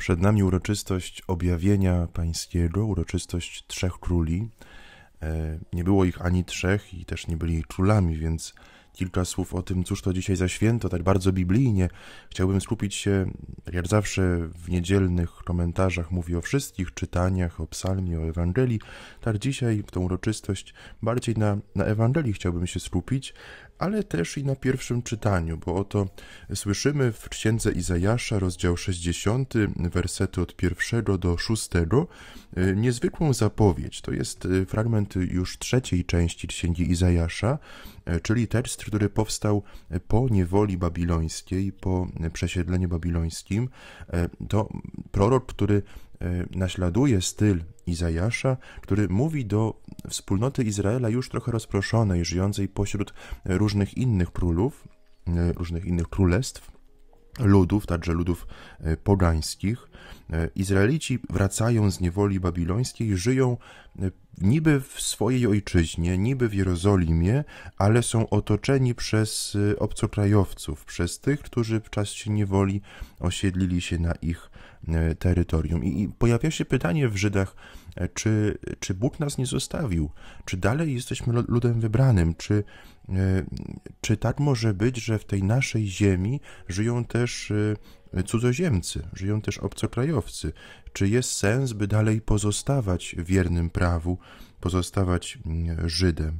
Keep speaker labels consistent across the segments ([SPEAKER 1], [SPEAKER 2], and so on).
[SPEAKER 1] Przed nami uroczystość objawienia pańskiego, uroczystość trzech króli. Nie było ich ani trzech i też nie byli królami, więc kilka słów o tym, cóż to dzisiaj za święto, tak bardzo biblijnie. Chciałbym skupić się, jak zawsze w niedzielnych komentarzach mówię o wszystkich czytaniach, o psalmie, o Ewangelii. Tak dzisiaj w tą uroczystość bardziej na Ewangelii chciałbym się skupić, ale też i na pierwszym czytaniu, bo oto słyszymy w księdze Izajasza, rozdział 60, wersety od 1 do 6, niezwykłą zapowiedź. To jest fragment już trzeciej części księgi Izajasza, czyli tekst, który powstał po niewoli babilońskiej, po przesiedleniu babilońskim. To prorok, który naśladuje styl Izajasza, który mówi do wspólnoty Izraela już trochę rozproszonej, żyjącej pośród różnych innych królów, różnych innych królestw, ludów, także ludów pogańskich. Izraelici wracają z niewoli babilońskiej, żyją niby w swojej ojczyźnie, niby w Jerozolimie, ale są otoczeni przez obcokrajowców, przez tych, którzy w czasie niewoli osiedlili się na ich terytorium. I pojawia się pytanie w Żydach, czy Bóg nas nie zostawił? Czy dalej jesteśmy ludem wybranym? Czy tak może być, że w tej naszej ziemi żyją też cudzoziemcy, żyją też obcokrajowcy? Czy jest sens, by dalej pozostawać wiernym prawu, pozostawać Żydem?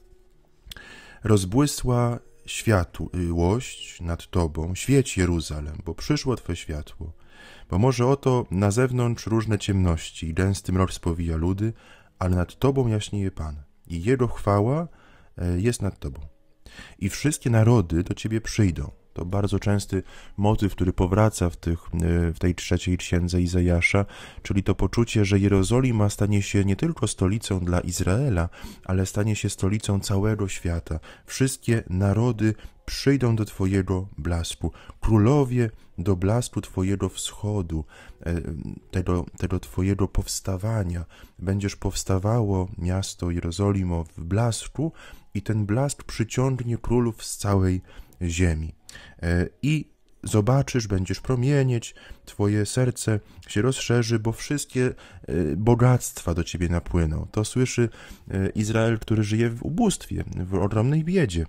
[SPEAKER 1] Rozbłysła światłość nad Tobą, świeć Jeruzalem, bo przyszło Twe światło. Bo może oto na zewnątrz różne ciemności i gęsty mrok spowija ludy, ale nad Tobą jaśnieje Pan i Jego chwała jest nad Tobą. I wszystkie narody do Ciebie przyjdą. To bardzo częsty motyw, który powraca w tej trzeciej księdze Izajasza, czyli to poczucie, że Jerozolima stanie się nie tylko stolicą dla Izraela, ale stanie się stolicą całego świata. Wszystkie narody przyjdą do Twojego blasku, królowie do blasku Twojego wschodu, tego Twojego powstawania. Będziesz powstawało miasto Jerozolimo w blasku i ten blask przyciągnie królów z całej ziemi. I zobaczysz, będziesz promienieć, Twoje serce się rozszerzy, bo wszystkie bogactwa do Ciebie napłyną. To słyszy Izrael, który żyje w ubóstwie, w ogromnej biedzie.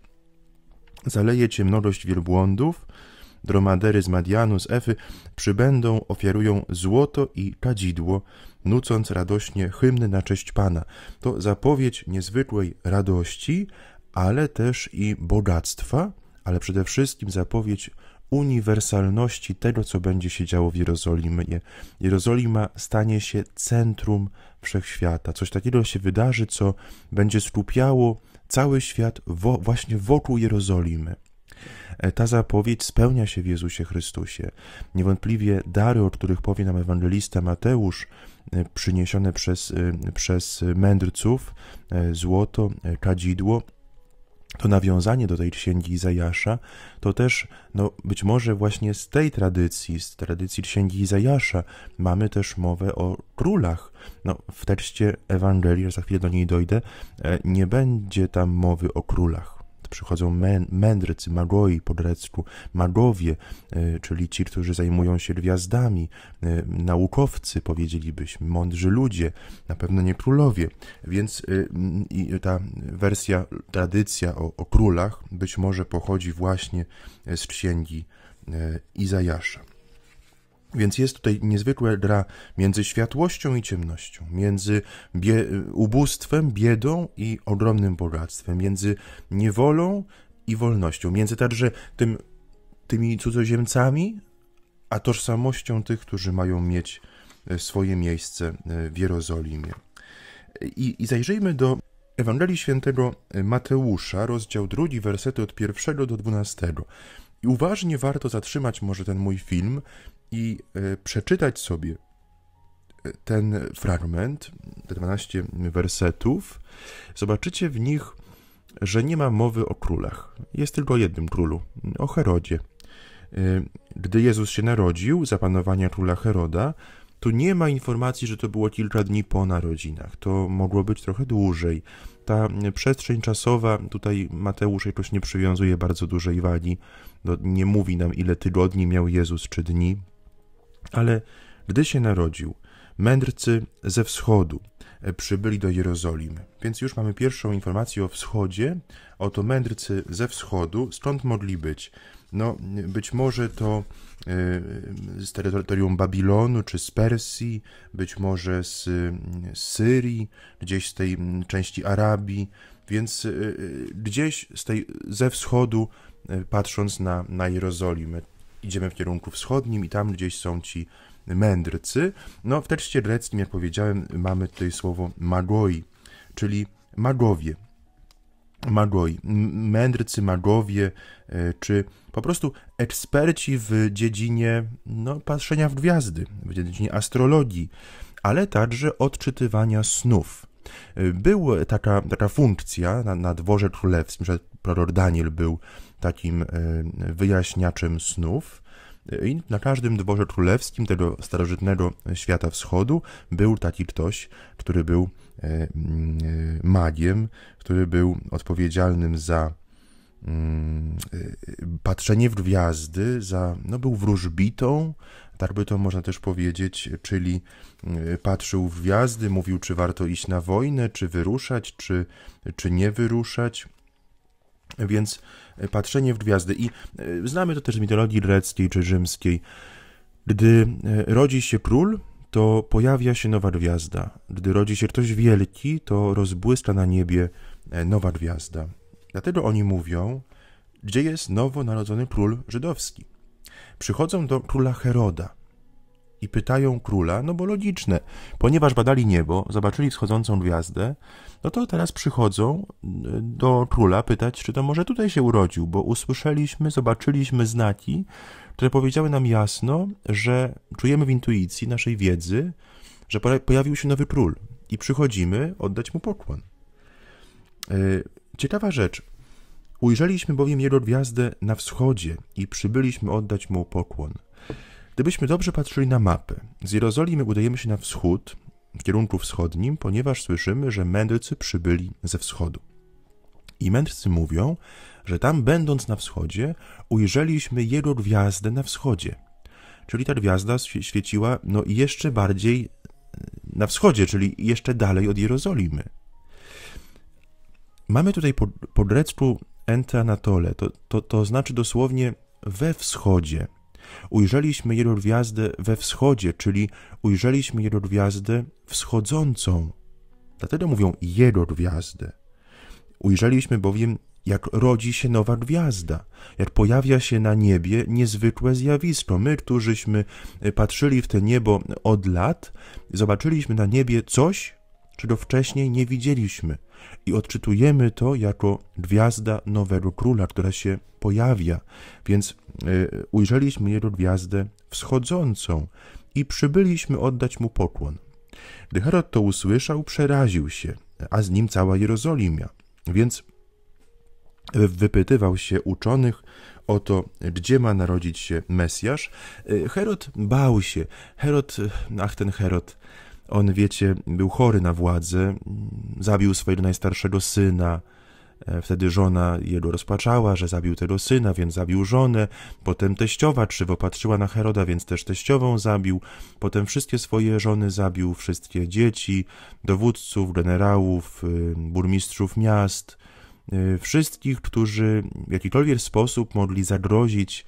[SPEAKER 1] Zaleje Cię mnogość wielbłądów, dromadery z Madianu, z Efy przybędą, ofiarują złoto i kadzidło, nucąc radośnie hymny na cześć Pana. To zapowiedź niezwykłej radości, ale też i bogactwa, ale przede wszystkim zapowiedź uniwersalności tego, co będzie się działo w Jerozolimie. Jerozolima stanie się centrum wszechświata. Coś takiego się wydarzy, co będzie skupiało cały świat właśnie wokół Jerozolimy. Ta zapowiedź spełnia się w Jezusie Chrystusie. Niewątpliwie dary, o których powie nam ewangelista Mateusz, przyniesione przez mędrców, złoto, kadzidło, to nawiązanie do tej księgi Izajasza, to też być może właśnie z tej tradycji, z tradycji księgi Izajasza mamy też mowę o królach. W tekście Ewangelii, za chwilę do niej dojdę, nie będzie tam mowy o królach. Przychodzą mędrcy, magoi po grecku, magowie, czyli ci, którzy zajmują się gwiazdami, naukowcy, powiedzielibyśmy, mądrzy ludzie, na pewno nie królowie. Więc ta wersja, tradycja o królach być może pochodzi właśnie z księgi Izajasza. Więc jest tutaj niezwykła gra między światłością i ciemnością, między ubóstwem, biedą i ogromnym bogactwem, między niewolą i wolnością, między także tymi cudzoziemcami, a tożsamością tych, którzy mają mieć swoje miejsce w Jerozolimie. I zajrzyjmy do Ewangelii Świętego Mateusza, rozdział 2, wersety od 1 do 12. I uważnie warto zatrzymać może ten mój film i przeczytać sobie ten fragment, te 12 wersetów. Zobaczycie w nich, że nie ma mowy o królach. Jest tylko o jednym królu, o Herodzie. Gdy Jezus się narodził, za panowania króla Heroda, tu nie ma informacji, że to było kilka dni po narodzinach. To mogło być trochę dłużej. Ta przestrzeń czasowa, tutaj Mateusz jakoś nie przywiązuje bardzo dużej wagi. Nie mówi nam, ile tygodni miał Jezus czy dni, ale Gdy się narodził, mędrcy ze wschodu przybyli do Jerozolimy. Więc już mamy pierwszą informację o wschodzie. Oto mędrcy ze wschodu. Skąd mogli być? No, być może to z terytorium Babilonu, czy z Persji, być może z Syrii, gdzieś z tej części Arabii, więc gdzieś ze wschodu, patrząc na Jerozolimę, idziemy w kierunku wschodnim i tam gdzieś są ci mędrcy. No, w tekście greckim, jak powiedziałem, mamy tutaj słowo magoi, czyli magowie. Magoi, mędrcy, magowie, czy po prostu eksperci w dziedzinie patrzenia w gwiazdy, w dziedzinie astrologii, ale także odczytywania snów. Była taka funkcja na dworze królewskim, że prorok Daniel był takim wyjaśniaczem snów. I na każdym dworze królewskim tego starożytnego świata wschodu był taki ktoś, który był magiem, który był odpowiedzialnym za patrzenie w gwiazdy, był wróżbitą, tak by to można też powiedzieć, czyli patrzył w gwiazdy, mówił, czy warto iść na wojnę, czy wyruszać, czy nie wyruszać. Więc patrzenie w gwiazdy. I znamy to też z mitologii greckiej czy rzymskiej. Gdy rodzi się król, to pojawia się nowa gwiazda. Gdy rodzi się ktoś wielki, to rozbłyska na niebie nowa gwiazda. Dlatego oni mówią, gdzie jest nowonarodzony król żydowski. Przychodzą do króla Heroda i pytają króla, bo logiczne, ponieważ badali niebo, zobaczyli wschodzącą gwiazdę, no to teraz przychodzą do króla pytać, czy to może tutaj się urodził, bo usłyszeliśmy, zobaczyliśmy znaki, które powiedziały nam jasno, że czujemy w intuicji naszej wiedzy, że pojawił się nowy król i przychodzimy oddać mu pokłon. Ciekawa rzecz. Ujrzeliśmy bowiem jego gwiazdę na wschodzie i przybyliśmy oddać mu pokłon. Gdybyśmy dobrze patrzyli na mapę, z Jerozolimy udajemy się na wschód, w kierunku wschodnim, ponieważ słyszymy, że mędrcy przybyli ze wschodu. I mędrcy mówią, że tam będąc na wschodzie, ujrzeliśmy jego gwiazdę na wschodzie. Czyli ta gwiazda świeciła jeszcze bardziej na wschodzie, czyli jeszcze dalej od Jerozolimy. Mamy tutaj po grecku ente anatole, to znaczy dosłownie we wschodzie. Ujrzeliśmy jego gwiazdę we wschodzie, czyli ujrzeliśmy jego gwiazdę wschodzącą. Dlatego mówią jego gwiazdę. Ujrzeliśmy bowiem, jak rodzi się nowa gwiazda, jak pojawia się na niebie niezwykłe zjawisko. My, którzyśmy patrzyli w to niebo od lat, zobaczyliśmy na niebie coś, czego wcześniej nie widzieliśmy. I odczytujemy to jako gwiazda nowego króla, która się pojawia. Więc ujrzeliśmy jego gwiazdę wschodzącą i przybyliśmy oddać mu pokłon. Gdy Herod to usłyszał, przeraził się, a z nim cała Jerozolima. Więc wypytywał się uczonych o to, gdzie ma narodzić się Mesjasz. Herod bał się. Ten Herod, on, wiecie, był chory na władzę, zabił swojego najstarszego syna. Wtedy żona jego rozpaczała, że zabił tego syna, więc zabił żonę. Potem teściowa krzywo patrzyła na Heroda, więc też teściową zabił. Potem wszystkie swoje żony zabił, wszystkie dzieci, dowódców, generałów, burmistrzów miast, wszystkich, którzy w jakikolwiek sposób mogli zagrozić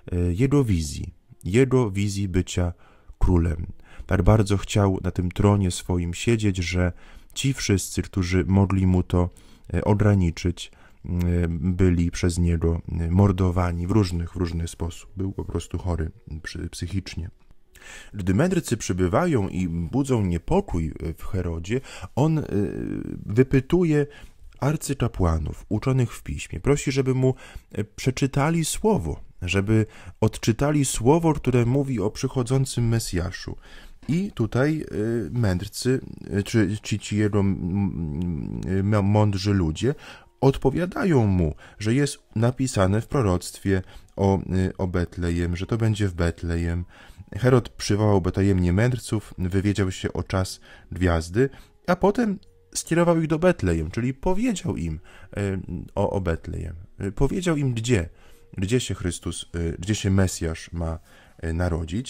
[SPEAKER 1] jego wizji bycia królem. Tak bardzo chciał na tym tronie swoim siedzieć, że ci wszyscy, którzy mogli mu to ograniczyć, byli przez niego mordowani w różny sposób. Był po prostu chory psychicznie. Gdy mędrcy przybywają i budzą niepokój w Herodzie, on wypytuje arcykapłanów, uczonych w piśmie, prosi, żeby mu przeczytali słowo, żeby odczytali słowo, które mówi o przychodzącym Mesjaszu. I tutaj mędrcy, czy ci jego mądrzy ludzie odpowiadają mu, że jest napisane w proroctwie o Betlejem, że to będzie w Betlejem. Herod przywołał tajemnie mędrców, wywiedział się o czas gwiazdy, a potem skierował ich do Betlejem, czyli powiedział im o Betlejem. Powiedział im, gdzie się Chrystus, gdzie się Mesjasz ma narodzić.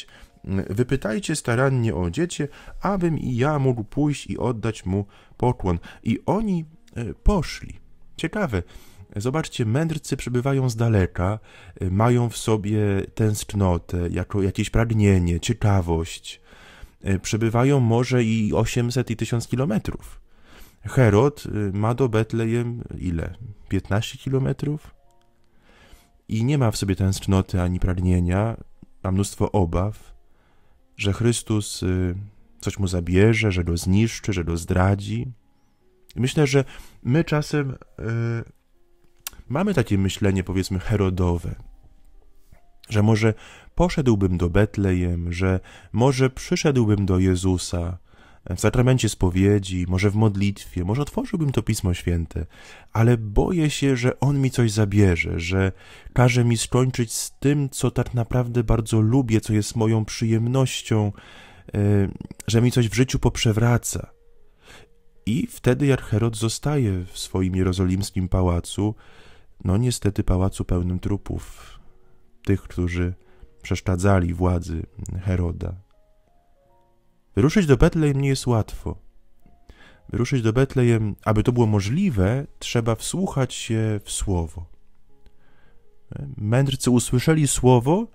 [SPEAKER 1] wypytajcie starannie o dziecię, abym i ja mógł pójść i oddać mu pokłon. I oni poszli. Ciekawe, zobaczcie, mędrcy przybywają z daleka, mają w sobie tęsknotę, jakieś pragnienie, ciekawość. Przybywają może i 800 i 1000 kilometrów. Herod ma do Betlejem ile? 15 kilometrów? I nie ma w sobie tęsknoty ani pragnienia, ma mnóstwo obaw, że Chrystus coś mu zabierze, że go zniszczy, że go zdradzi. Myślę, że my czasem mamy takie myślenie, powiedzmy, herodowe, że może poszedłbym do Betlejem, że może przyszedłbym do Jezusa w sakramencie spowiedzi, może w modlitwie, może otworzyłbym to Pismo Święte, ale boję się, że On mi coś zabierze, że każe mi skończyć z tym, co tak naprawdę bardzo lubię, co jest moją przyjemnością, że mi coś w życiu poprzewraca. I wtedy, jak Herod zostaje w swoim jerozolimskim pałacu, no niestety pałacu pełnym trupów, tych, którzy przeszkadzali władzy Heroda. Wyruszyć do Betlejem nie jest łatwo. Wyruszyć do Betlejem, aby to było możliwe, trzeba wsłuchać się w słowo. Mędrcy usłyszeli słowo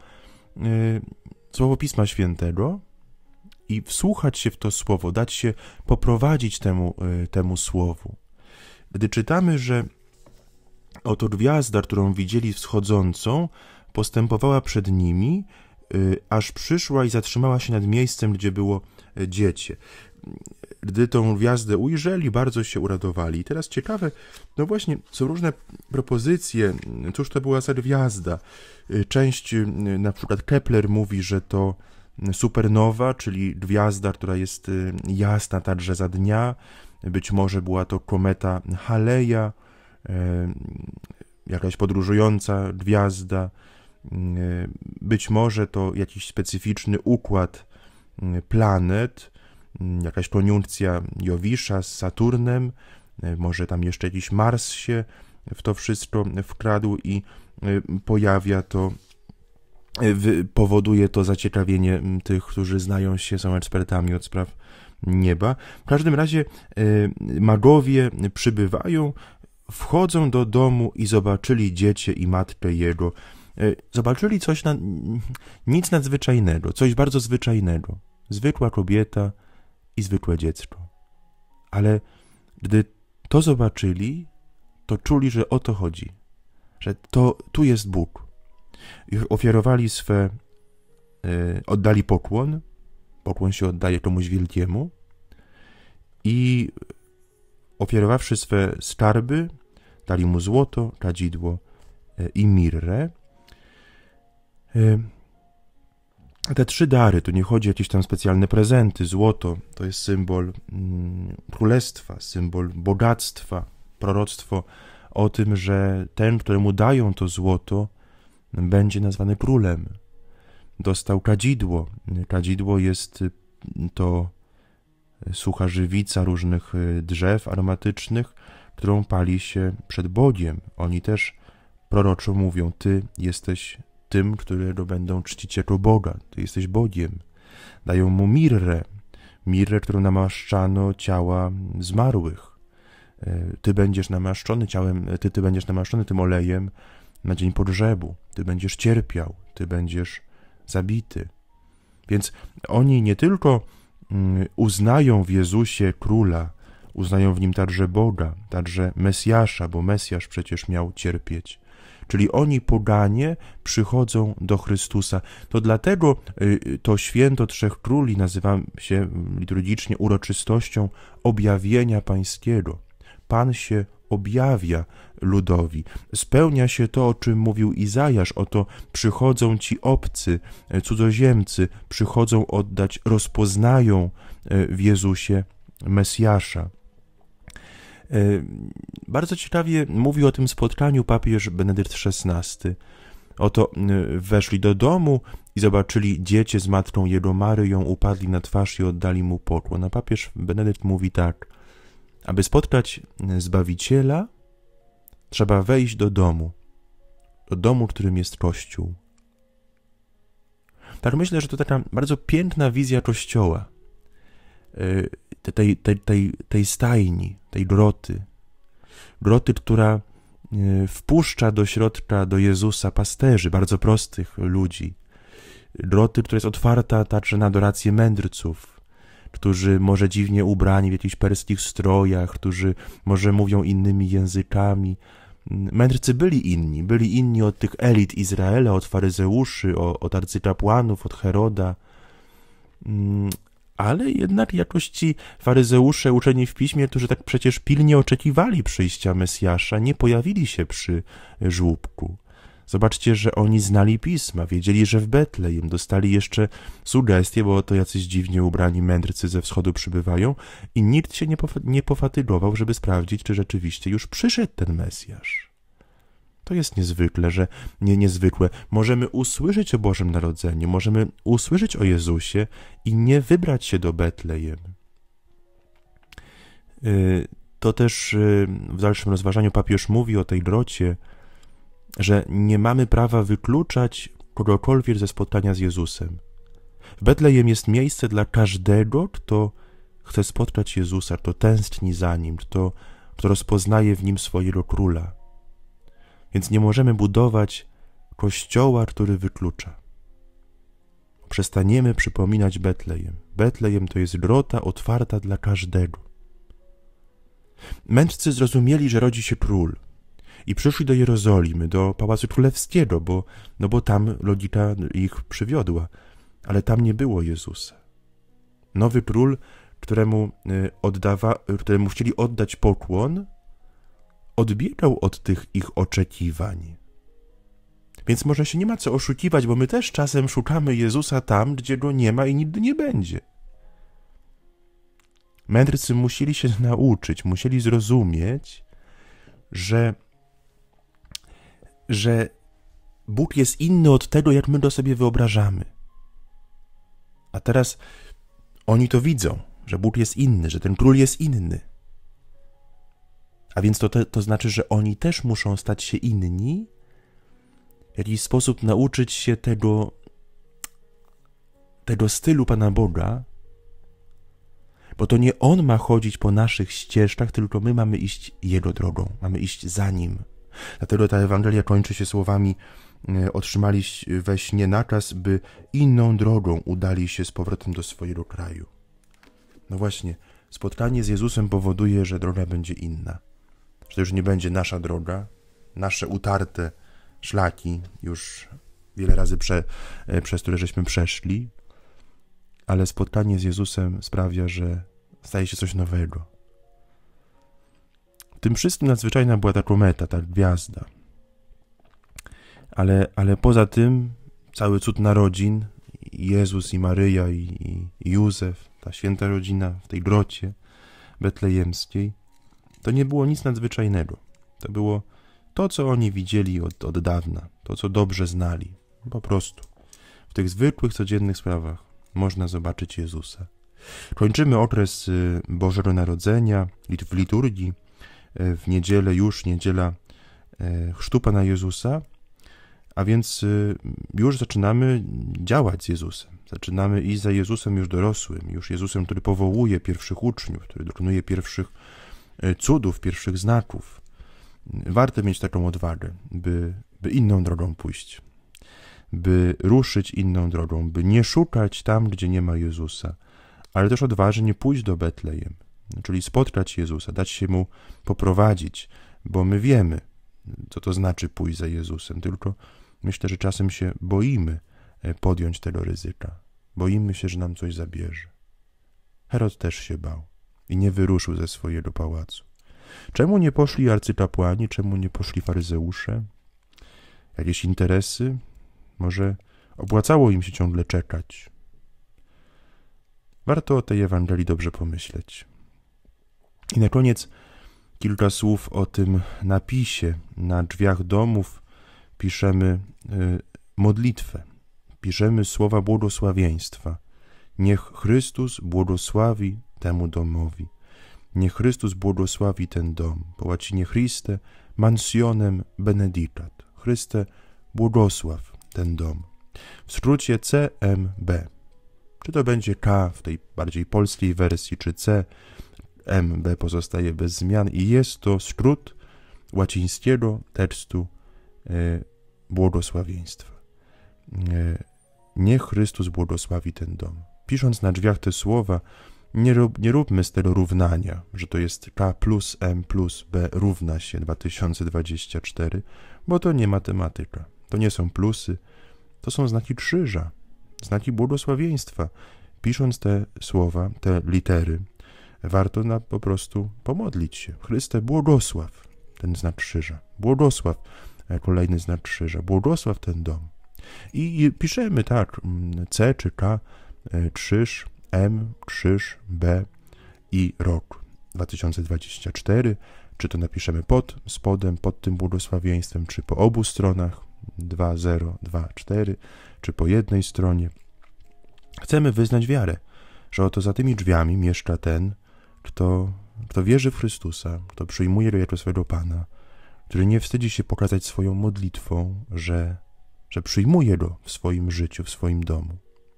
[SPEAKER 1] Pisma Świętego i wsłuchać się w to słowo, dać się poprowadzić temu słowu. Gdy czytamy, że oto gwiazda, którą widzieli wschodzącą, postępowała przed nimi, aż przyszła i zatrzymała się nad miejscem, gdzie było dziecię. Gdy tą gwiazdę ujrzeli, bardzo się uradowali. I teraz ciekawe, no właśnie, są różne propozycje, cóż to była za gwiazda. Część, na przykład Kepler mówi, że to supernowa, czyli gwiazda, która jest jasna także za dnia. Być może była to kometa Haleja, jakaś podróżująca gwiazda. Być może to jakiś specyficzny układ planet, jakaś koniunkcja Jowisza z Saturnem, może tam jeszcze jakiś Mars się w to wszystko wkradł i pojawia to, powoduje to zaciekawienie tych, którzy znają się, są ekspertami od spraw nieba. W każdym razie magowie przybywają, wchodzą do domu i zobaczyli dziecię i matkę jego. Zobaczyli coś, nic nadzwyczajnego, coś bardzo zwyczajnego. Zwykła kobieta i zwykłe dziecko. Ale gdy to zobaczyli, to czuli, że o to chodzi, że tu jest Bóg. I ofiarowali oddali pokłon się oddaje komuś wielkiemu i ofiarowawszy swe skarby, dali mu złoto, kadzidło i mirrę. Te 3 dary, tu nie chodzi o jakieś tam specjalne prezenty. Złoto to jest symbol królestwa, symbol bogactwa, proroctwo o tym, że ten, któremu dają to złoto, będzie nazwany królem. Dostał kadzidło. Kadzidło jest to sucha żywica różnych drzew aromatycznych, którą pali się przed Bogiem. Oni też proroczo mówią, ty jesteś tym, którego będą czcić jako Boga. Ty jesteś Bogiem. Dają mu mirrę, którą namaszczano ciała zmarłych. Ty będziesz namaszczony ty będziesz namaszczony tym olejem na dzień pogrzebu. Ty będziesz cierpiał. Ty będziesz zabity. Więc oni nie tylko uznają w Jezusie Króla, uznają w Nim także Boga, także Mesjasza, bo Mesjasz przecież miał cierpieć. Czyli oni, poganie, przychodzą do Chrystusa. To dlatego to święto Trzech Króli nazywa się liturgicznie uroczystością objawienia pańskiego. Pan się objawia ludowi. Spełnia się to, o czym mówił Izajasz. Oto przychodzą ci obcy, cudzoziemcy, przychodzą oddać, rozpoznają w Jezusie Mesjasza. Bardzo ciekawie mówi o tym spotkaniu papież Benedykt XVI. Oto weszli do domu i zobaczyli dziecię z matką jego Maryją, upadli na twarz i oddali mu pokłon. A papież Benedykt mówi tak: aby spotkać Zbawiciela, trzeba wejść do domu, którym jest Kościół. Tak myślę, że to taka bardzo piękna wizja Kościoła, tej stajni, tej groty, która wpuszcza do środka do Jezusa pasterzy, bardzo prostych ludzi. Groty, która jest otwarta także na adorację mędrców, którzy może dziwnie ubrani w jakichś perskich strojach, którzy może mówią innymi językami. Mędrcy byli inni od tych elit Izraela, od faryzeuszy, od arcykapłanów, od Heroda, ale jednak jakoś ci faryzeusze uczeni w piśmie, którzy tak przecież pilnie oczekiwali przyjścia Mesjasza, nie pojawili się przy żłóbku. Zobaczcie, że oni znali Pisma, wiedzieli, że w Betlejem, dostali jeszcze sugestie, bo oto jacyś dziwnie ubrani mędrcy ze wschodu przybywają i nikt się nie pofatygował, żeby sprawdzić, czy rzeczywiście już przyszedł ten Mesjasz. To jest niezwykłe. Możemy usłyszeć o Bożym Narodzeniu, możemy usłyszeć o Jezusie i nie wybrać się do Betlejem. To też w dalszym rozważaniu papież mówi o tej grocie, że nie mamy prawa wykluczać kogokolwiek ze spotkania z Jezusem. W Betlejem jest miejsce dla każdego, kto chce spotkać Jezusa, kto tęskni za Nim, kto rozpoznaje w Nim swojego Króla. Więc nie możemy budować kościoła, który wyklucza. Przestaniemy przypominać Betlejem. Betlejem to jest grota otwarta dla każdego. Mędrcy zrozumieli, że rodzi się król i przyszli do Jerozolimy, do Pałacu Królewskiego, bo tam logika ich przywiodła, ale tam nie było Jezusa. Nowy król, któremu chcieli oddać pokłon, odbiegał od tych ich oczekiwań. Więc może się nie ma co oszukiwać, bo my też czasem szukamy Jezusa tam, gdzie Go nie ma i nigdy nie będzie. Mędrcy musieli się nauczyć, musieli zrozumieć, że Bóg jest inny od tego, jak my go sobie wyobrażamy. A teraz oni to widzą, że Bóg jest inny, że ten król jest inny. A więc to znaczy, że oni też muszą stać się inni, w jakiś sposób nauczyć się tego stylu Pana Boga, bo to nie On ma chodzić po naszych ścieżkach, tylko my mamy iść Jego drogą, mamy iść za Nim. Dlatego ta Ewangelia kończy się słowami: otrzymali we śnie nakaz, by inną drogą udali się z powrotem do swojego kraju. No właśnie, spotkanie z Jezusem powoduje, że droga będzie inna. Że to już nie będzie nasza droga, nasze utarte szlaki, już wiele razy przez które żeśmy przeszli, ale spotkanie z Jezusem sprawia, że staje się coś nowego. W tym wszystkim nadzwyczajna była ta kometa, ta gwiazda. Ale poza tym cały cud narodzin, Jezus i Maryja i Józef, ta święta rodzina w tej grocie betlejemskiej, to nie było nic nadzwyczajnego. To było to, co oni widzieli od dawna, to, co dobrze znali. Po prostu w tych zwykłych, codziennych sprawach można zobaczyć Jezusa. Kończymy okres Bożego Narodzenia w liturgii, w niedzielę niedziela chrztu Pana Jezusa, a więc już zaczynamy działać z Jezusem. Zaczynamy iść za Jezusem już dorosłym, już Jezusem, który powołuje pierwszych uczniów, który dokonuje pierwszych cudów, pierwszych znaków. Warto mieć taką odwagę, by inną drogą pójść, by ruszyć inną drogą, by nie szukać tam, gdzie nie ma Jezusa, ale też odważnie pójść do Betlejem, czyli spotkać Jezusa, dać się Mu poprowadzić, bo my wiemy, co to znaczy pójść za Jezusem, tylko myślę, że czasem się boimy podjąć tego ryzyka. Boimy się, że nam coś zabierze. Herod też się bał i nie wyruszył ze swojego pałacu. Czemu nie poszli arcykapłani, czemu nie poszli faryzeusze? Jakieś interesy? Może opłacało im się ciągle czekać? Warto o tej Ewangelii dobrze pomyśleć. I na koniec kilka słów o tym napisie. Na drzwiach domów piszemy modlitwę, piszemy słowa błogosławieństwa. Niech Chrystus błogosławi temu domowi. Niech Chrystus błogosławi ten dom. Po łacinie Christe mansionem benedicat. Chryste, błogosław ten dom. W skrócie CMB. Czy to będzie K w tej bardziej polskiej wersji, czy C, MB pozostaje bez zmian i jest to skrót łacińskiego tekstu błogosławieństwa. Niech Chrystus błogosławi ten dom. Pisząc na drzwiach te słowa, nie róbmy z tego równania, że to jest K plus M plus B równa się 2024, bo to nie matematyka. To nie są plusy, to są znaki krzyża, znaki błogosławieństwa. Pisząc te słowa, te litery, warto po prostu pomodlić się. Chryste, błogosław ten znak krzyża. Błogosław kolejny znak krzyża. Błogosław ten dom. I piszemy tak, C czy K, krzyż, M, krzyż, B i rok 2024. Czy to napiszemy pod spodem, pod tym błogosławieństwem, czy po obu stronach 2024, czy po jednej stronie. Chcemy wyznać wiarę, że oto za tymi drzwiami mieszka ten, kto wierzy w Chrystusa, kto przyjmuje Go jako swego Pana, który nie wstydzi się pokazać swoją modlitwą, że przyjmuje Go w swoim życiu, w swoim domu.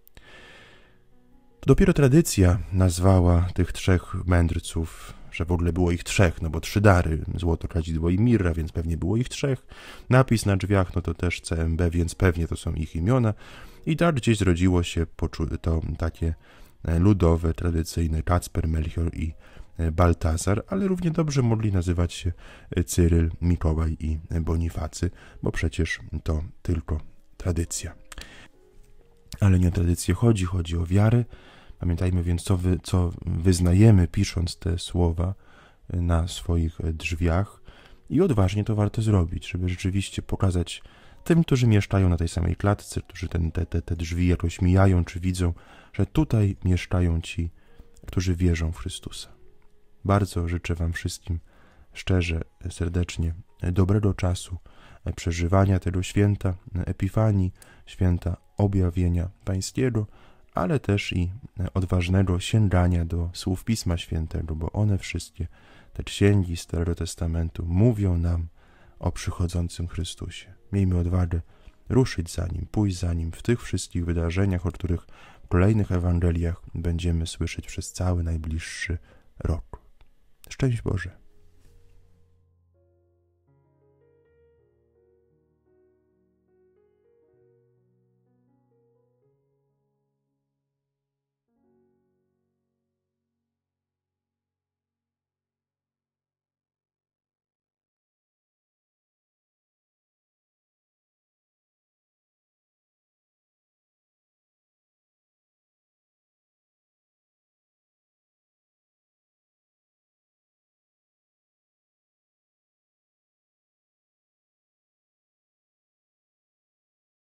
[SPEAKER 1] To dopiero tradycja nazwała tych trzech mędrców, że w ogóle było ich trzech, no bo 3 dary, złoto, kadzidło i mirra, więc pewnie było ich 3. Napis na drzwiach, no to też CMB, więc pewnie to są ich imiona. I tak gdzieś zrodziło się to takie ludowe, tradycyjne Kacper, Melchior i Baltazar, ale równie dobrze mogli nazywać się Cyryl, Mikołaj i Bonifacy, bo przecież to tylko tradycja. Ale nie o tradycję chodzi o wiarę. Pamiętajmy więc, co wyznajemy, pisząc te słowa na swoich drzwiach i odważnie to warto zrobić, żeby rzeczywiście pokazać tym, którzy mieszkają na tej samej klatce, którzy te drzwi jakoś mijają, czy widzą, że tutaj mieszkają ci, którzy wierzą w Chrystusa. Bardzo życzę wam wszystkim szczerze, serdecznie dobrego czasu, przeżywania tego święta Epifanii, święta objawienia Pańskiego, ale też i odważnego sięgania do słów Pisma Świętego, bo one wszystkie, te księgi Starego Testamentu, mówią nam o przychodzącym Chrystusie. Miejmy odwagę ruszyć za Nim, pójść za Nim w tych wszystkich wydarzeniach, o których w kolejnych Ewangeliach będziemy słyszeć przez cały najbliższy rok. Szczęść Boże!